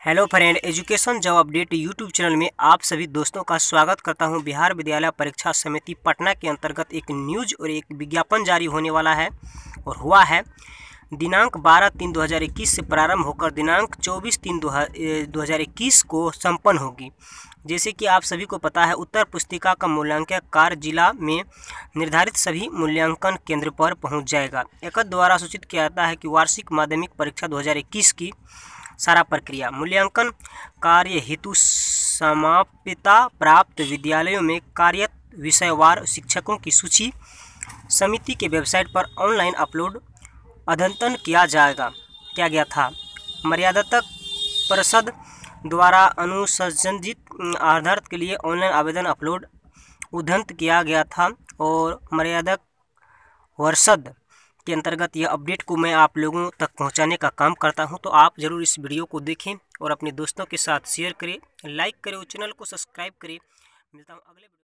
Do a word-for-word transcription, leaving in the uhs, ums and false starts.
Hello friend, education job update YouTube channel में आप सभी दोस्तों का स्वागत करता हूं। बिहार विद्यालय परीक्षा समिति पटना के अंतर्गत एक न्यूज और एक विज्ञापन जारी होने वाला है और हुआ है। दिनांक बारह तीन दो हज़ार इक्कीस से प्रारंभ होकर दिनांक चौबीस तीन दो हज़ार इक्कीस को संपन्न होगी। जैसे कि आप सभी को पता है, उत्तर पुस्तिका का मूल्यांकन कार्य जिला में निर्धारित सभी मूल्यांकन केंद्र पर पहुंच जाएगा। एकद द्वारा सूचित किया जाता है कि वार्षिक माध्यमिक परीक्षा दो हज़ार इक्कीस की सारा प्रक्रिया मूल्यांकन कार्य हेतु समाप्यता प्राप्त विद्यालयों में कार्यरत विषयवार शिक्षकों की सूची समिति के वेबसाइट पर ऑनलाइन अपलोड अद्यतन किया जाएगा किया गया था। मर्यादात्मक परिषद द्वारा अनुशंसित आधार के लिए ऑनलाइन आवेदन अपलोड उद्धत किया गया था और मर्यादा वर्षद के अंतर्गत यह अपडेट को मैं आप लोगों तक पहुंचाने का काम करता हूं। तो आप ज़रूर इस वीडियो को देखें और अपने दोस्तों के साथ शेयर करें, लाइक करें और चैनल को सब्सक्राइब करें। मिलता हूं अगले